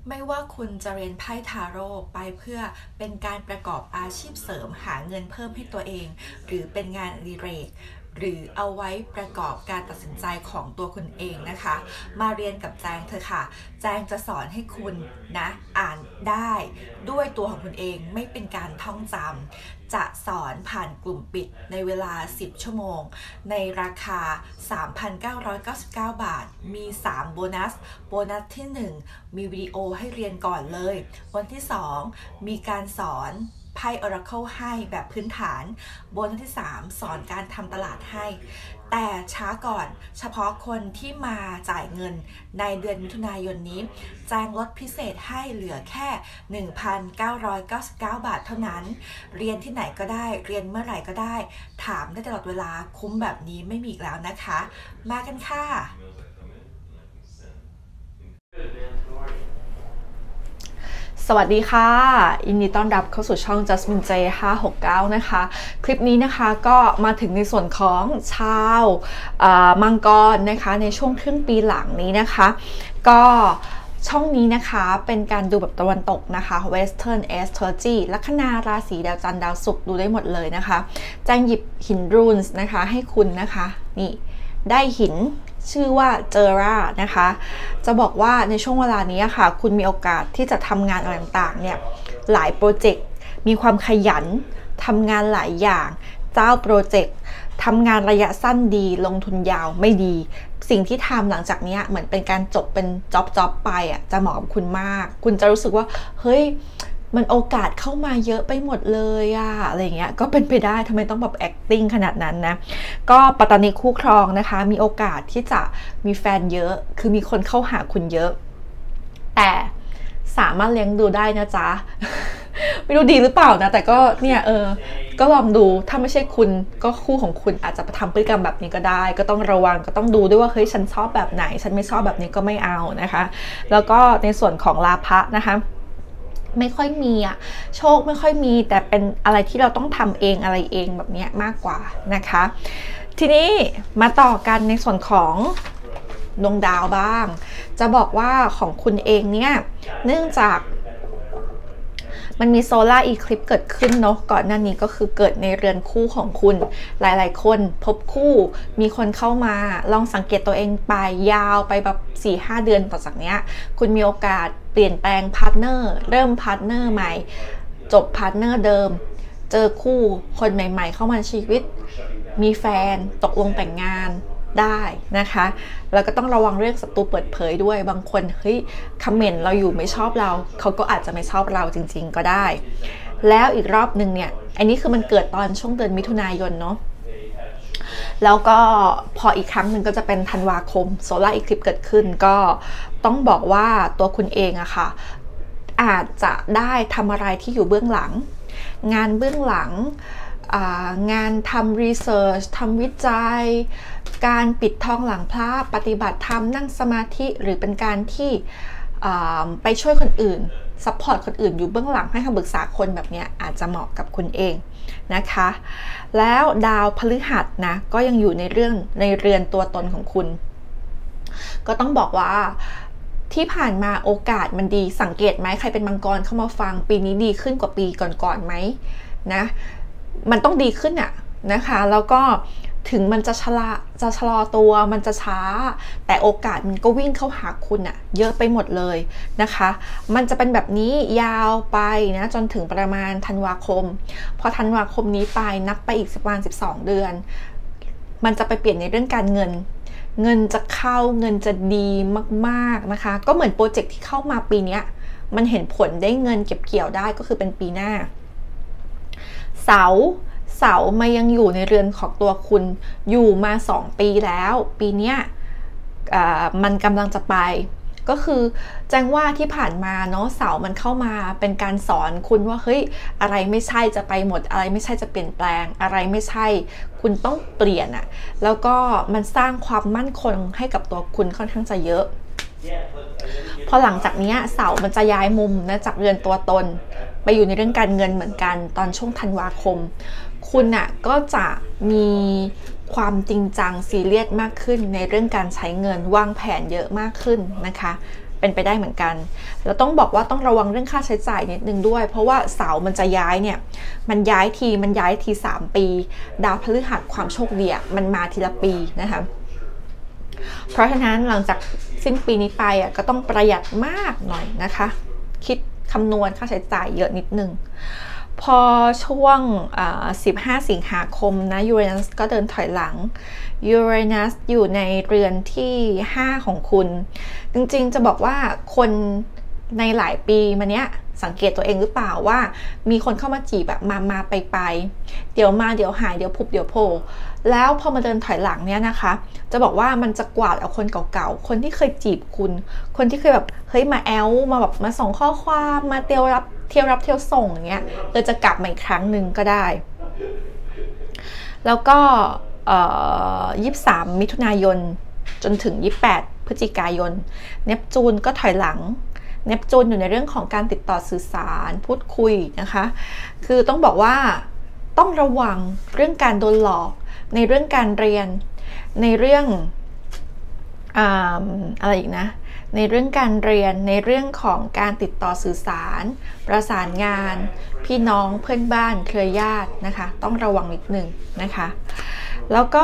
ไม่ว่าคุณจะเรียนไพ่ทาโร่ไปเพื่อเป็นการประกอบอาชีพเสริมหาเงินเพิ่มให้ตัวเองหรือเป็นงานอดิเรกหรือเอาไว้ประกอบการตัดสินใจของตัวคุณเองนะคะมาเรียนกับแจงเถอะค่ะแจงจะสอนให้คุณนะอ่านได้ด้วยตัวของคุณเองไม่เป็นการท่องจำจะสอนผ่านกลุ่มปิดในเวลา10ชั่วโมงในราคา 3,999 บาทมี3โบนัสที่1มีวิดีโอให้เรียนก่อนเลยวันที่2มีการสอนไพ่ Oracle ให้แบบพื้นฐานโบนัสที่3สอนการทำตลาดให้แต่ช้าก่อนเฉพาะคนที่มาจ่ายเงินในเดือนมิถุนายนนี้แจ้งลดพิเศษให้เหลือแค่ 1,999 บาทเท่านั้นเรียนที่ไหนก็ได้เรียนเมื่อไหร่ก็ได้ถามได้ตลอดเวลาคุ้มแบบนี้ไม่มีอีกแล้วนะคะมากันค่ะสวัสดีค่ะยินดีต้อนรับเข้าสู่ช่อง Jasmine J 569นะคะคลิปนี้นะคะก็มาถึงในส่วนของชาวมังกรนะคะในช่วงครึ่งปีหลังนี้นะคะก็ช่องนี้นะคะเป็นการดูแบบตะวันตกนะคะ Western Astrology ลัคนาราศีดาวจันทร์ดาวศุกร์ดูได้หมดเลยนะคะแจ้งหยิบหินรูนส์นะคะให้คุณนะคะนี่ได้หินชื่อว่าเจอร่านะคะจะบอกว่าในช่วงเวลานี้ค่ะคุณมีโอกาสที่จะทำงานอะไรต่างๆเนี่ยหลายโปรเจกต์มีความขยันทำงานหลายอย่างเจ้าโปรเจกต์ทำงานระยะสั้นดีลงทุนยาวไม่ดีสิ่งที่ทำหลังจากนี้เหมือนเป็นการจบเป็นจ็อบไปอ่ะจะเหมาะกับคุณมากคุณจะรู้สึกว่าเฮ้ยมันโอกาสเข้ามาเยอะไปหมดเลยอะอะไรเงี้ยก็เป็นไปได้ทำไมต้องแบบ acting ขนาดนั้นนะก็ปัตตานีคู่ครองนะคะมีโอกาสที่จะมีแฟนเยอะคือมีคนเข้าหาคุณเยอะแต่สามารถเลี้ยงดูได้นะจ๊ะ ไม่รู้ดีหรือเปล่านะแต่ก็เนี่ยก็ลองดูถ้าไม่ใช่คุณก็คู่ของคุณอาจจะทำพฤติกรรมแบบนี้ก็ได้ก็ต้องระวังก็ต้องดูด้วยว่าเฮ้ยฉันชอบแบบไหนฉันไม่ชอบแบบนี้ก็ไม่เอานะคะแล้วก็ในส่วนของลาภะนะคะไม่ค่อยมีอะโชคไม่ค่อยมีแต่เป็นอะไรที่เราต้องทำเองอะไรเองแบบนี้มากกว่านะคะทีนี้มาต่อกันในส่วนของดวงดาวบ้างจะบอกว่าของคุณเองเนี่ยเนื่องจากมันมีโซลาร์อีคลิปเกิดขึ้นเนาะก่อนหน้านี้ก็คือเกิดในเรือนคู่ของคุณหลายๆคนพบคู่มีคนเข้ามาลองสังเกตตัวเองไปยาวไปแบบ 4-5 เดือนต่อจากเนี้ยคุณมีโอกาสเปลี่ยนแปลงพาร์ทเนอร์เริ่มพาร์ทเนอร์ใหม่จบพาร์ทเนอร์เดิมเจอคู่คนใหม่ๆเข้ามาในชีวิตมีแฟนตกลงแต่งงานได้นะคะแล้วก็ต้องระวังเรื่องศัตรูเปิดเผยด้วยบางคนเฮ้ยคอมเมนต์เราอยู่ไม่ชอบเราเขาก็อาจจะไม่ชอบเราจริงๆก็ได้แล้วอีกรอบนึงเนี่ยอันนี้คือมันเกิดตอนช่วงเดือนมิถุนายนเนาะแล้วก็พออีกครั้งหนึ่งก็จะเป็นธันวาคมโซลาร์อีคลิปเกิดขึ้นก็ต้องบอกว่าตัวคุณเองอะค่ะอาจจะได้ทำอะไรที่อยู่เบื้องหลังงานเบื้องหลังงานทำรีเสิร์ชทำวิจัยการปิดทองหลังพระปฏิบัติธรรมนั่งสมาธิหรือเป็นการที่ไปช่วยคนอื่นซัพพอร์ตคนอื่นอยู่เบื้องหลังให้คำปรึกษาคนแบบนี้อาจจะเหมาะกับคุณเองนะคะแล้วดาวพฤหัสนะก็ยังอยู่ในเรือนตัวตนของคุณก็ต้องบอกว่าที่ผ่านมาโอกาสมันดีสังเกตไหมใครเป็นมังกรเข้ามาฟังปีนี้ดีขึ้นกว่าปีก่อนๆไหมนะมันต้องดีขึ้นอะนะคะแล้วก็ถึงมันจะชะลอตัวมันจะช้าแต่โอกาสมันก็วิ่งเข้าหาคุณอะเยอะไปหมดเลยนะคะมันจะเป็นแบบนี้ยาวไปนะจนถึงประมาณธันวาคมพอธันวาคมนี้ไปนับไปอีกประมาณ12 เดือนมันจะไปเปลี่ยนในเรื่องการเงินจะเข้าเงินจะดีมากๆนะคะก็เหมือนโปรเจกต์ที่เข้ามาปีนี้มันเห็นผลได้เงินเก็บเกี่ยวได้ก็คือเป็นปีหน้าเสามายังอยู่ในเรือนของตัวคุณอยู่มา2 ปีแล้วปีนี้มันกำลังจะไปก็คือแจ้งว่าที่ผ่านมาเนาะเสามันเข้ามาเป็นการสอนคุณว่าเฮ้ยอะไรไม่ใช่จะไปหมดอะไรไม่ใช่จะเปลี่ยนแปลงอะไรไม่ใช่คุณต้องเปลี่ยนอะแล้วก็มันสร้างความมั่นคงให้กับตัวคุณค่อนข้างจะเยอะพอหลังจากนี้เสามันจะย้ายมุมนะจากเรือนตัวตนไปอยู่ในเรื่องการเงินเหมือนกันตอนช่วงธันวาคมคุณน่ะก็จะมีความจริงจังซีเรียสมากขึ้นในเรื่องการใช้เงินวางแผนเยอะมากขึ้นนะคะเป็นไปได้เหมือนกันแล้วต้องบอกว่าต้องระวังเรื่องค่าใช้จ่ายนิดนึงด้วยเพราะว่าเสามันจะย้ายเนี่ยมันย้ายที3 ปีดาวพฤหัสความโชคดีมันมาทีละปีนะคะเพราะฉะนั้นหลังจากสิ้นปีนี้ไปก็ต้องประหยัดมากหน่อยนะคะคิดคำนวณค่าใช้จ่ายเยอะนิดนึงพอช่วง15 สิงหาคมนะยูเรนัสก็เดินถอยหลังยูเรนัสอยู่ในเรือนที่5ของคุณจริงๆจะบอกว่าคนในหลายปีมาเนี้ยสังเกตตัวเองหรือเปล่าว่ามีคนเข้ามาจีบแบบมาไปเดี๋ยวมาเดี๋ยวหายเดี๋ยวพุบเดี๋ยวโผล่แล้วพอมาเดินถอยหลังเนี้ยนะคะจะบอกว่ามันจะกวาดเอาคนเก่าๆคนที่เคยจีบคุณคนที่เคยแบบเฮ้ยมาแอลมาแบบมาส่งข้อความมาเที่ยวรับเที่ยวส่งอย่างเงี้ยจะกลับมาอีกครั้งหนึ่งก็ได้แล้วก็23 มิถุนายนจนถึง28 พฤศจิกายนเนปจูนก็ถอยหลังเนปจูนอยู่ในเรื่องของการติดต่อสื่อสารพูดคุยนะคะคือต้องบอกว่าต้องระวังเรื่องการโดนหลอกในเรื่องการเรียนในเรื่องอะไรอีกนะในเรื่องการเรียนในเรื่องของการติดต่อสื่อสารประสานงานพี่น้องเพื่อนบ้านเครือญาตินะคะต้องระวังนิดนึงนะคะแล้วก็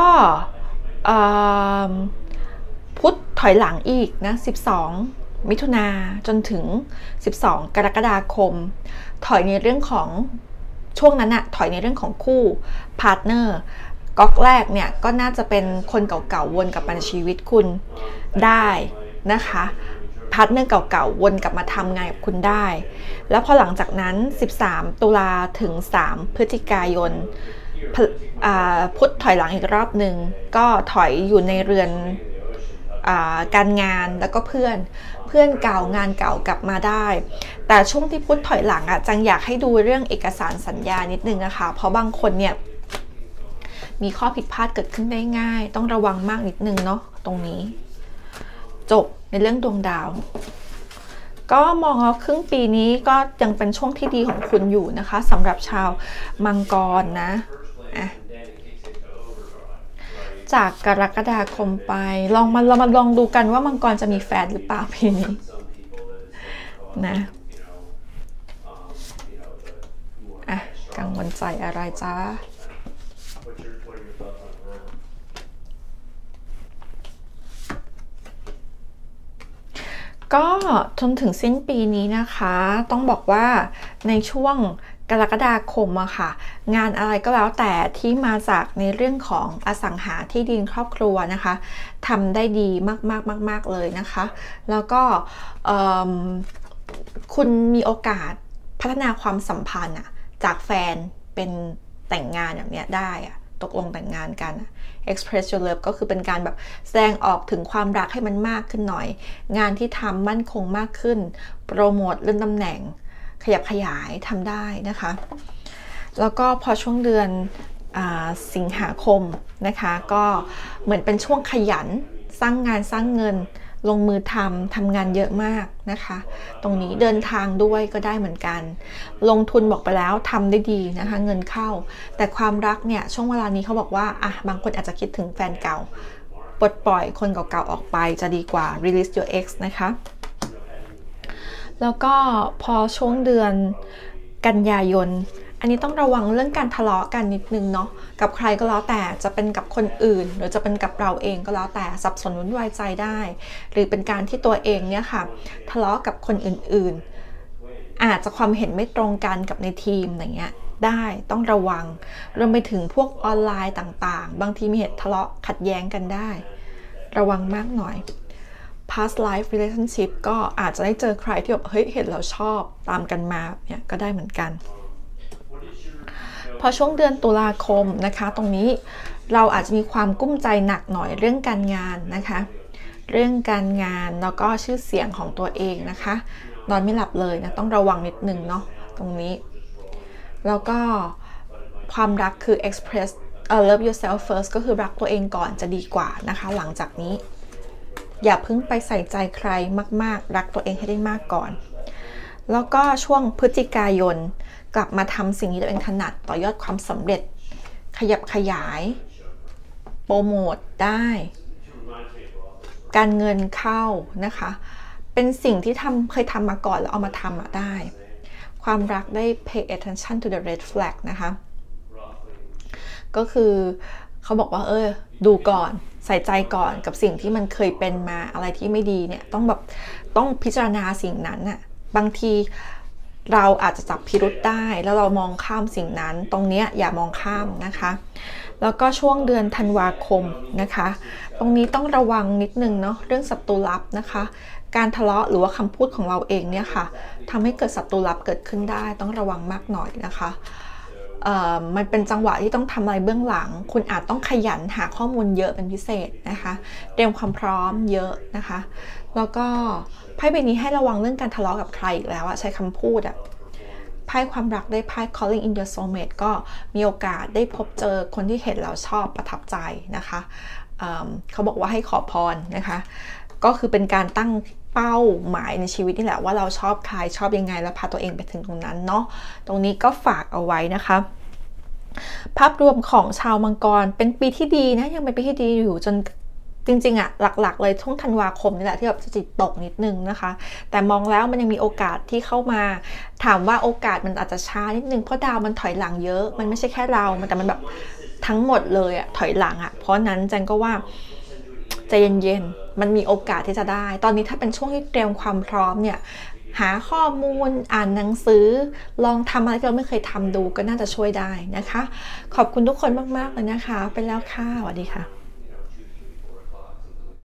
พุธถอยหลังอีกนะ12 มิถุนาจนถึง12 กรกฎาคมถอยในเรื่องของช่วงนั้นถอยในเรื่องของคู่พาร์ทเนอร์ก๊อกแรกเนี่ยก็น่าจะเป็นคนเก่าๆวนกลับมาในชีวิตคุณได้นะคะพาร์ทเนอร์เก่าๆวนกลับมาทำงานกับคุณได้แล้วพอหลังจากนั้น13 ตุลาถึง3 พฤศจิกายนพุธถอยหลังอีกรอบหนึ่งก็ถอยอยู่ในเรือนการงานแล้วก็เพื่อนเก่างานเก่ากลับมาได้แต่ช่วงที่พุธถอยหลังจังอยากให้ดูเรื่องเอกสารสัญญานิดนึงนะคะเพราะบางคนเนี่ยมีข้อผิดพลาดเกิดขึ้นได้ง่ายต้องระวังมากนิดนึงเนาะตรงนี้จบในเรื่องดวงดาวก็มองว่าครึ่งปีนี้ก็ยังเป็นช่วงที่ดีของคุณอยู่นะคะสำหรับชาวมังกรนะจากกรกฎาคมไปเรามาลองดูกันว่ามังกรจะมีแฟนหรือเปล่าปีนี้นะกังวลใจอะไรจ้าก็จนถึงสิ้นปีนี้นะคะต้องบอกว่าในช่วงกรกฎาคมค่ะงานอะไรก็แล้วแต่ที่มาจากในเรื่องของอสังหาที่ดินครอบครัวนะคะทำได้ดีมากเลยนะคะแล้วก็คุณมีโอกาสพัฒนาความสัมพันธ์จากแฟนเป็นแต่งงานอย่างเนี้ยได้ตกลงแต่งงานกันExpress your love ก็คือเป็นการแบบแสดงออกถึงความรักให้มันมากขึ้นหน่อยงานที่ทำมั่นคงมากขึ้นโปรโมทเลื่อนตำแหน่งขยับขยายทำได้นะคะแล้วก็พอช่วงเดือนสิงหาคมนะคะก็เหมือนเป็นช่วงขยันสร้างงานสร้างเงินลงมือทำงานเยอะมากนะคะตรงนี้เดินทางด้วยก็ได้เหมือนกันลงทุนบอกไปแล้วทำได้ดีนะคะเงินเข้าแต่ความรักเนี่ยช่วงเวลานี้เขาบอกว่าบางคนอาจจะคิดถึงแฟนเก่าปลดปล่อยคนเก่าๆออกไปจะดีกว่า release your ex นะคะแล้วก็พอช่วงเดือนกันยายนอันนี้ต้องระวังเรื่องการทะเลาะกันนิดนึงเนาะกับใครก็แล้วแต่จะเป็นกับคนอื่นหรือจะเป็นกับเราเองก็แล้วแต่สับสนวุ่นวายใจได้หรือเป็นการที่ตัวเองเนี่ยค่ะทะเลาะกับคนอื่นๆอาจจะความเห็นไม่ตรงกันกับในทีมอย่างเงี้ยได้ต้องระวังรวมไปถึงพวกออนไลน์ต่างๆบางทีมีเหตุทะเลาะขัดแย้งกันได้ระวังมากหน่อย past life relationship ก็อาจจะได้เจอใครที่แบบเฮ้ยเห็นแล้วชอบตามกันมาเนี่ยก็ได้เหมือนกันพอช่วงเดือนตุลาคมนะคะตรงนี้เราอาจจะมีความกุ้มใจหนักหน่อยเรื่องการงานนะคะเรื่องการงานแล้วก็ชื่อเสียงของตัวเองนะคะนอนไม่หลับเลยนะต้องระวังนิดนึงเนาะตรงนี้แล้วก็ความรักคือ express love yourself first ก็คือรักตัวเองก่อนจะดีกว่านะคะหลังจากนี้อย่าเพิ่งไปใส่ใจใครมากๆรักตัวเองให้ได้มากก่อนแล้วก็ช่วงพฤศจิกายนกลับมาทำสิ่งที่ตัวเองถนัดต่อยอดความสำเร็จขยับขยายโปรโมทได้การเงินเข้านะคะเป็นสิ่งที่เคยทำมาก่อนแล้วเอามาทำได้ความรักได้ pay attention to the red flag นะคะก็คือเขาบอกว่าดูก่อนใส่ใจก่อนกับสิ่งที่มันเคยเป็นมาอะไรที่ไม่ดีเนี่ยต้องพิจารณาสิ่งนั้นน่ะบางทีเราอาจจะจับพิรุธได้แล้วเรามองข้ามสิ่งนั้นตรงนี้อย่ามองข้ามนะคะแล้วก็ช่วงเดือนธันวาคมนะคะตรงนี้ต้องระวังนิดนึงเนาะเรื่องศัตรูลับนะคะการทะเลาะหรือว่าคำพูดของเราเองเนี่ยค่ะทำให้เกิดศัตรูลับเกิดขึ้นได้ต้องระวังมากหน่อยนะคะมันเป็นจังหวะที่ต้องทำอะไรเบื้องหลังคุณอาจต้องขยันหาข้อมูลเยอะเป็นพิเศษนะคะเตรียมความพร้อมเยอะนะคะแล้วก็ไพ่ใบนี้ให้ระวังเรื่องการทะเลาะกับใครอีกแล้วใช้คำพูดไพ่ความรักได้ไพ่ calling in your soulmate ก็มีโอกาสได้พบเจอคนที่เห็นแล้วชอบประทับใจนะคะเขาบอกว่าให้ขอพรนะคะก็คือเป็นการตั้งเป้าหมายในชีวิตนี่แหละว่าเราชอบใครชอบยังไงแล้วพาตัวเองไปถึงตรงนั้นเนาะตรงนี้ก็ฝากเอาไว้นะคะภาพรวมของชาวมังกรเป็นปีที่ดีนะยังเป็นปีที่ดีอยู่จนจริงๆหลักๆเลยช่วงธันวาคมนี่แหละที่แบบจิตตกนิดนึงนะคะแต่มองแล้วมันยังมีโอกาสที่เข้ามาถามว่าโอกาสมันอาจจะช้านิดนึงเพราะดาวมันถอยหลังเยอะมันไม่ใช่แค่เราแต่มันแบบทั้งหมดเลยถอยหลังเพราะนั้นจันก็ว่าใจเย็นๆมันมีโอกาสที่จะได้ตอนนี้ถ้าเป็นช่วงที่เตรียมความพร้อมเนี่ยหาข้อมูลอ่านหนังสือลองทำอะไรที่เราไม่เคยทำดูก็น่าจะช่วยได้นะคะขอบคุณทุกคนมากๆเลยนะคะไปแล้วค่ะสวัสดีค่ะ